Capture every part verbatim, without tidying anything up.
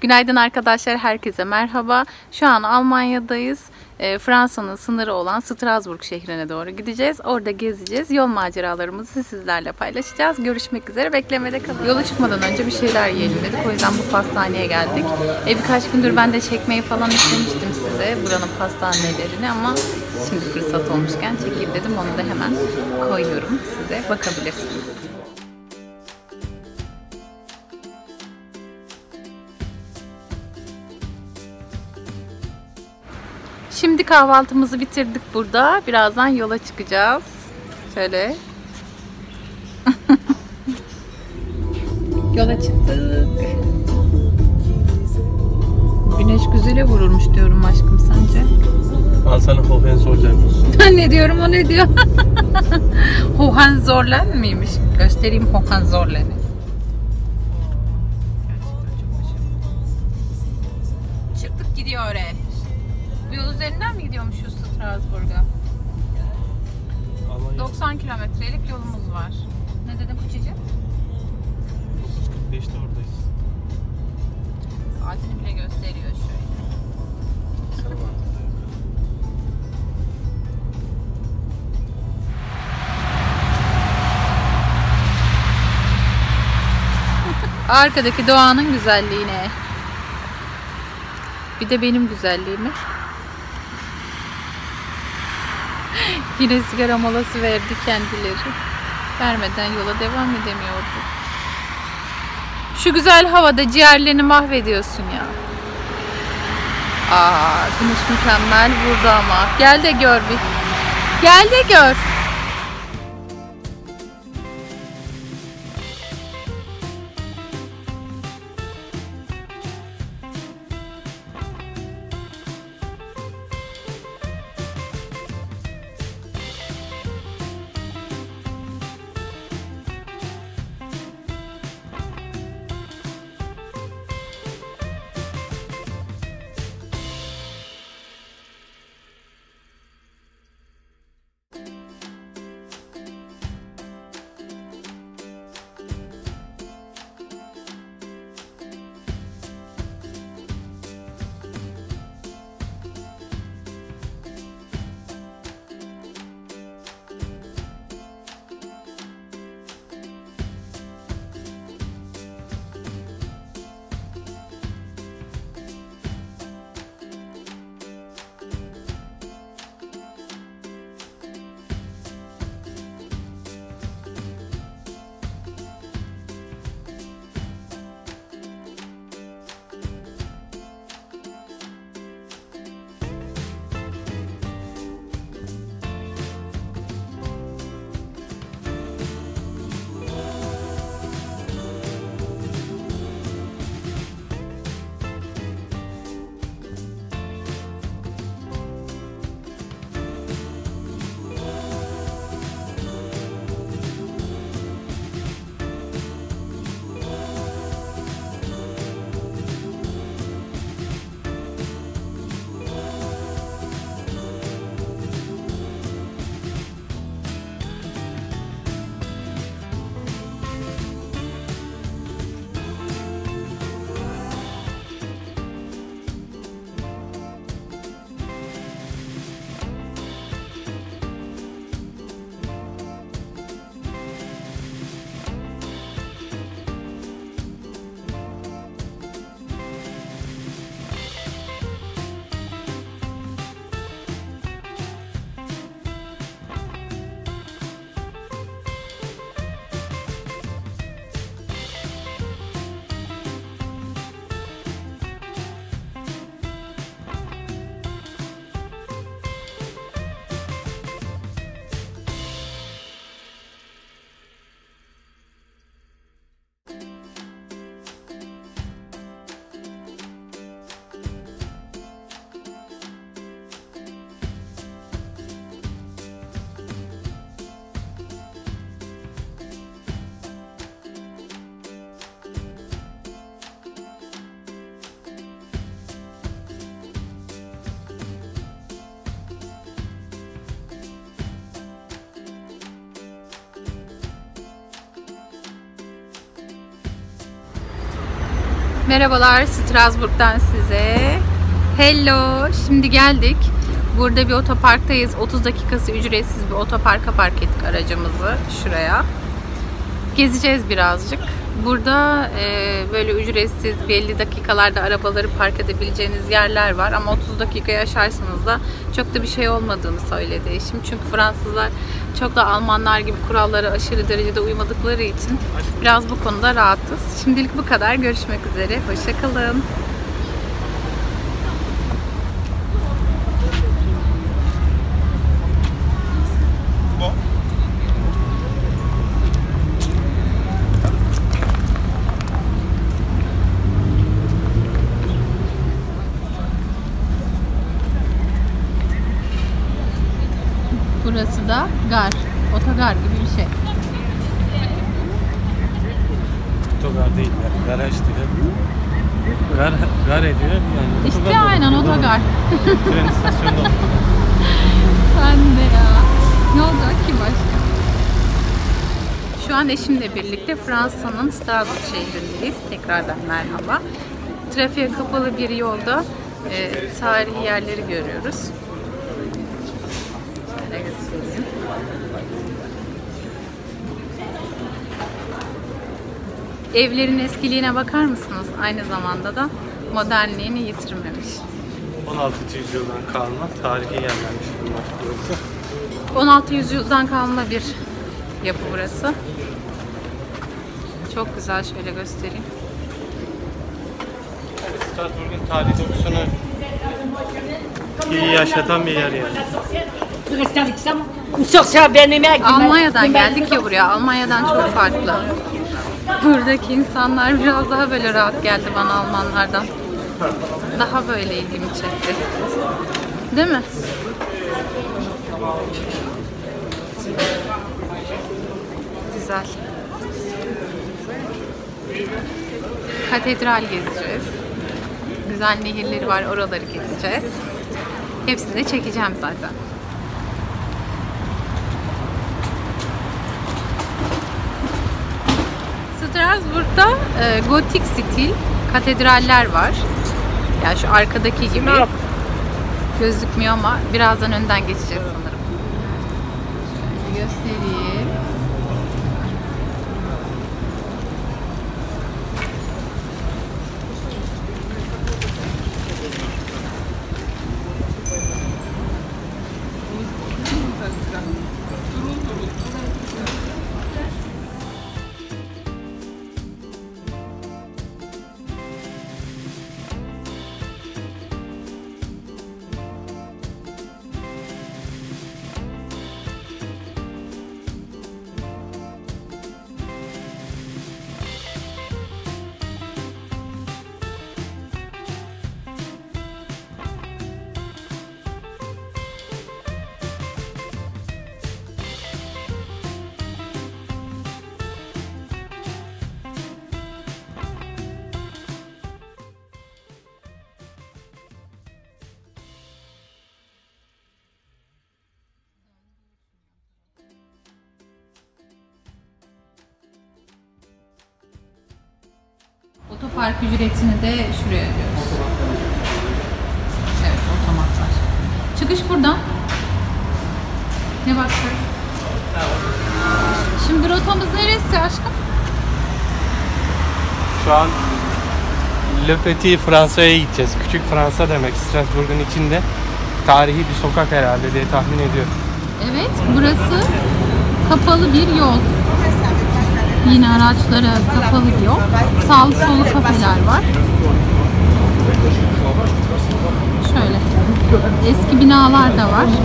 Günaydın arkadaşlar, herkese merhaba. Şu an Almanya'dayız. E, Fransa'nın sınırı olan Strasbourg şehrine doğru gideceğiz. Orada gezeceğiz. Yol maceralarımızı sizlerle paylaşacağız. Görüşmek üzere, beklemede kalın. Yola çıkmadan önce bir şeyler yiyelim dedik. O yüzden bu pastaneye geldik. E, birkaç gündür ben de çekmeyi falan istemiştim size buranın pastanelerini ama şimdi fırsat olmuşken çekeyim dedim. Onu da hemen koyuyorum size, bakabilirsiniz. Şimdi kahvaltımızı bitirdik burada. Birazdan yola çıkacağız. Şöyle. Yola çıktık. Güneş güzele vurulmuş diyorum aşkım, sence? Al sana Hohenzollern. Ben ne diyorum, o ne diyor? Hohenzollern miymiş? Göstereyim Hohenzollern'i. Çıktık, gidiyor oraya. Bu yol üzerinden mi gidiyormuşuz Strasbourg'a? doksan kilometrelik yolumuz var. Ne dedim Kuçi'cim? dokuz kırk beşte oradayız. Saatini bile gösteriyor şöyle. Arkadaki doğanın güzelliğine. Bir de benim güzelliğime. Yine sigara molası verdi kendileri. Vermeden yola devam edemiyordu. Şu güzel havada ciğerlerini mahvediyorsun ya. Aa, güneş mükemmel vurdu ama. Gel de gör bir. Gel de gör. Merhabalar Strasbourg'dan size. Hello. Şimdi geldik. Burada bir otoparktayız. otuz dakikası ücretsiz bir otoparka park ettik aracımızı şuraya. Gezeceğiz birazcık. Burada e, böyle ücretsiz belli dakikalarda arabaları park edebileceğiniz yerler var. Ama otuz dakikayı aşarsanız da çok da bir şey olmadığını söyledi eşim. Çünkü Fransızlar çok da Almanlar gibi kurallara aşırı derecede uymadıkları için biraz bu konuda rahatız. Şimdilik bu kadar. Görüşmek üzere. Hoşça kalın. Burası da gar, otogar gibi bir şey. Otogar değil yani, garaj diyor. Gar, gar ediyor yani. İşte otogar aynen olur. otogar. Tren istasyonu olur. Sen de ya. Ne olacak ki başka? Şu an eşimle birlikte Fransa'nın Strasbourg şehrindeyiz. Tekrardan merhaba. Trafiğe kapalı bir yolda e, tarihi yerleri görüyoruz. Şöyle göstereyim. Evlerin eskiliğine bakar mısınız? Aynı zamanda da modernliğini yitirmemiş. on altıncı yüzyıldan kalma tarihi yerlermiş bunlar burası. on altı yüzyıldan kalma bir yapı burası. Çok güzel, şöyle göstereyim. Yani Strasbourg'un tarihi dokusunu iyi yaşatan bir yer yani. Almanya'dan geldik ya buraya. Almanya'dan çok farklı. Buradaki insanlar biraz daha böyle rahat geldi bana Almanlardan. Daha böyle ilgimi çekti. Değil mi? Güzel. Katedral gezeceğiz. Güzel nehirleri var, oraları gezeceğiz. Hepsini de çekeceğim zaten. Strasbourg'da e, gotik stil katedraller var. Yani şu arkadaki gibi gözükmüyor ama birazdan önden geçeceğiz sanırım. Şöyle göstereyim. Otopark ücretini de şuraya ödüyoruz. Evet, otomatlar. Çıkış buradan. Ne bakacağız? Şimdi rotamız neresi aşkım? Şu an Le Petit Fransa'ya gideceğiz. Küçük Fransa demek. Strasbourg'un içinde tarihi bir sokak herhalde diye tahmin ediyorum. Evet, burası kapalı bir yol. Yine araçlara kapalı bir yol. Sağlı solu kafeler var. Şöyle. Eski binalar da var.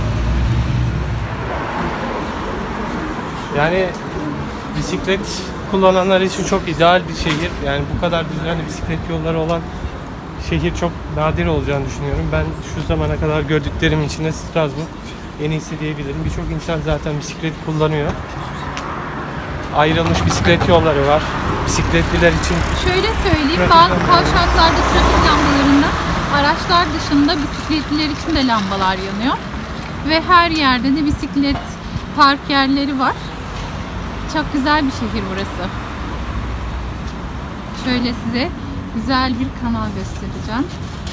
Yani bisiklet kullananlar için çok ideal bir şehir. Yani bu kadar düzenli bisiklet yolları olan şehir çok nadir olacağını düşünüyorum. Ben şu zamana kadar gördüklerim içinde Strasbourg en iyisi diyebilirim. Birçok insan zaten bisiklet kullanıyor. Ayrılmış bisiklet yolları var. Bisikletliler için. Şöyle söyleyeyim, bazı kavşaklarda trafik lambalarında araçlar dışında bisikletliler için de lambalar yanıyor. Ve her yerde de bisiklet park yerleri var. Çok güzel bir şehir burası. Şöyle size güzel bir kanal göstereceğim.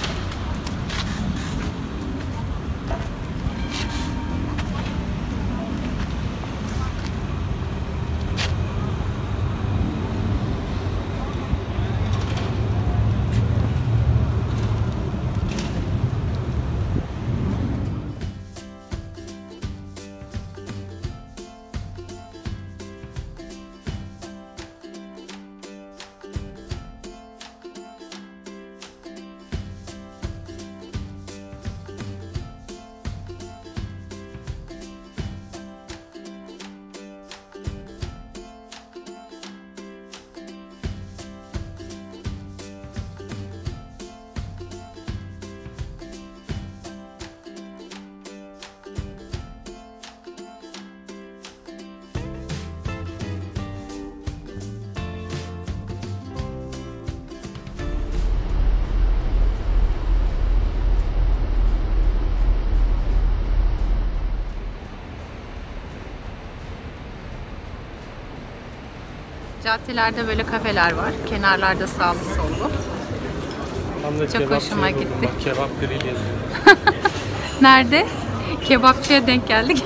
Caddelerde böyle kafeler var. Kenarlarda sağlı sollu. Tam da Çok kebap hoşuma şey buldum. gitti. Bak, kebap grill yazıyor. Nerede? Kebapçıya denk geldik.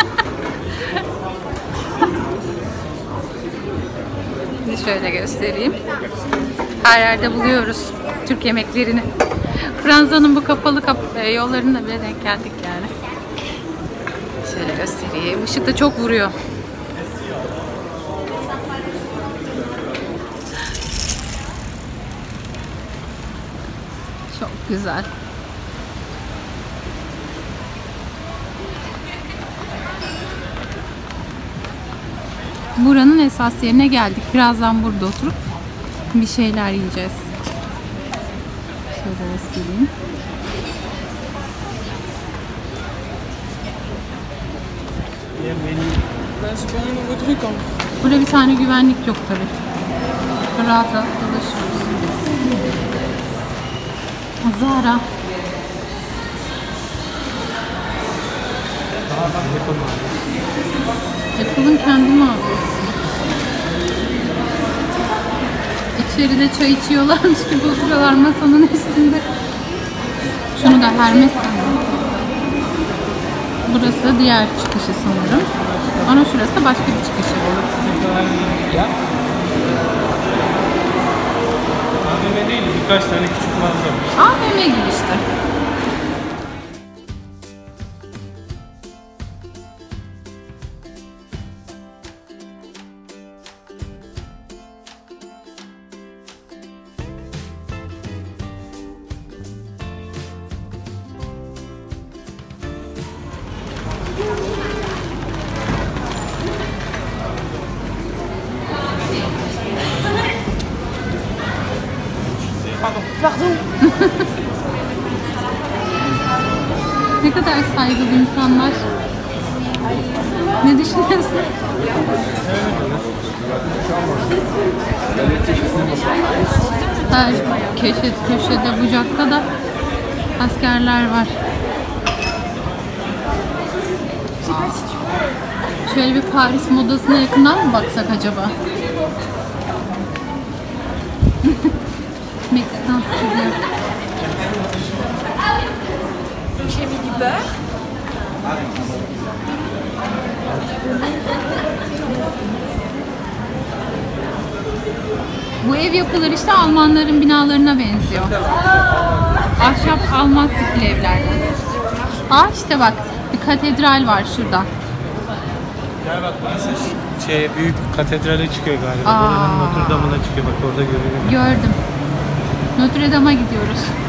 Şimdi şöyle göstereyim. Her yerde buluyoruz Türk yemeklerini. Fransa'nın bu kapalı kap yollarına bile denk geldik yani. Şöyle göstereyim. Işık da çok vuruyor. Çok güzel. Buranın esas yerine geldik. Birazdan burada oturup bir şeyler yiyeceğiz. Şöyle göstereyim. Burada bir tane güvenlik yok tabii. Rahat rahat dolaşıyoruz. Zara. Apple'ın kendi mağazası. İçeride çay içiyorlarmış gibi oturuyorlar masanın üstünde. Şunu da Hermes sanırım. Burası diğer çıkışı sanırım. Ama şurası başka bir çıkışı. A V M değil, birkaç tane küçük mağaza var. A V M gibi işte. Pardon. Ne kadar saygılı insanlar. Ne düşünüyorsun? Her köşe, köşede bucakta da askerler var. Şöyle bir Paris modasına yakından mı baksak acaba? Meksikan stili. J'ai mis du beurre. Bu ev yapıları işte Almanların binalarına benziyor. Ahşap Alman stili evlerden. Aa işte bak bir katedral var şurada. Gel bak burası şey büyük katedrale çıkıyor galiba. Aa. Buranın Notre Dame'ına çıkıyor bak orada görüyorum. Gördüm. Notre Dame'a gidiyoruz.